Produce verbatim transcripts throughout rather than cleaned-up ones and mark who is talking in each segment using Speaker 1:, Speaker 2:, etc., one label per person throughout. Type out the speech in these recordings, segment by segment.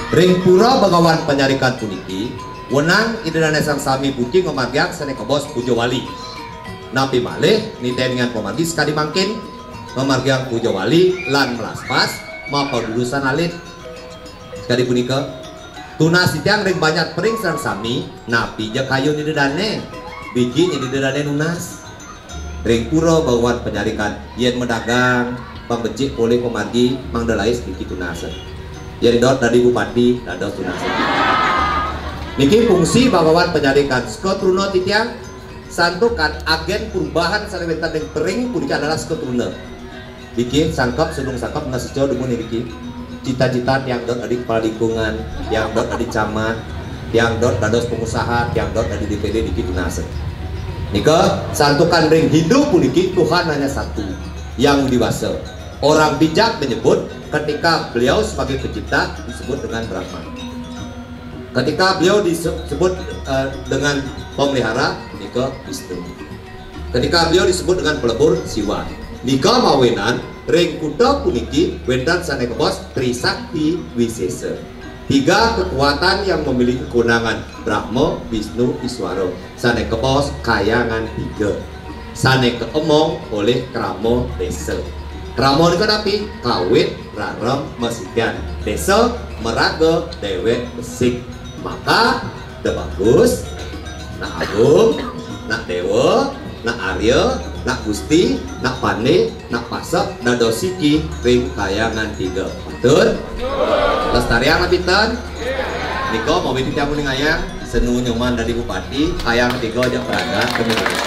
Speaker 1: Ring pura Bagawan penyarikan puniki wenang idana sang sami puci ngomargiang sane kebos pujo wali. Napi malih niten dengan pemargi sekali mangkin ngomargiang pujo wali lan melaspas mapa lulusan alit. Sekali punika tunas sitiang ring banyak pering sang sami napi je kayu ni dedane biji ni dedane nunas. Ring pura Bagawan penyarikan yen medagang pembecik oleh pemargi mangdelais biji tunas. Jadi dot dari bupati dados tunas. Niki fungsi Bagawan penyarikan skotruno titiang santukan agen perubahan salewentan yang pering punika adalah skotruna. Niki sangkap sedung sangkap ngasih dumun niki cita-cita yang dot dari kepala lingkungan, yang dot dari camat, yang dot dados pengusaha, yang dot dari D P D niki tunas. Nika santukan ring hidup puniki Tuhan hanya satu yang dewasa. Orang bijak menyebut ketika beliau sebagai pencipta disebut dengan Brahma. Ketika beliau disebut uh, dengan pemelihara, nika Wisnu. Ketika beliau disebut dengan pelebur, Siwa. Nika mawenan ring kuda puniki wendan sane kebos Trisakti Wisesa. Tiga kekuatan yang memiliki kewenangan Brahma, Wisnu, Iswara. Sane kebos kayangan tiga. Sane keemong oleh Krama Desa. Krama ini tapi kawit rarem mesikan desa meraga dewek besik. Maka de bagus nak agung nak dewa nak arya nak gusti nak pane nak pasak dadosiki ring kayangan tiga. Betul? Lestarian pinten? Niko mau bikin tamu ngayang senu nyoman dari bupati kayang tiga aja peraga kemudian.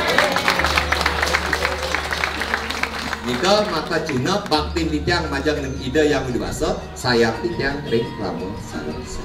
Speaker 1: Nika maka Cina bakti titiang majang dengan ide yang dewasa sayang titiang ring Krama Salesa.